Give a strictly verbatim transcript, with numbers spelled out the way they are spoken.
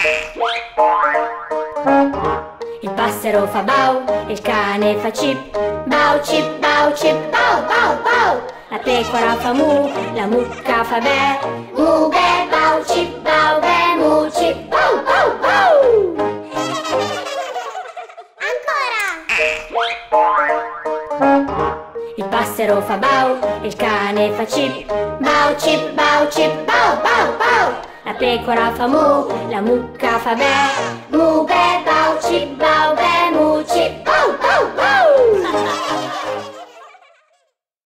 Il passero fa bau, il cane fa cip, bau cip, bau cip, bau, bau, bau. La pecora fa mu, la mucca fa be, mu be, bau cip, bau be, mu cip, bau, bau, bau. Il passero fa bau, il cane fa cip, bau cip, bau cip, bau, bau, bau. La pecora fa mu, la mucca fa be, mu be, bau cip, bau be, mu cip, bau, bau, bau.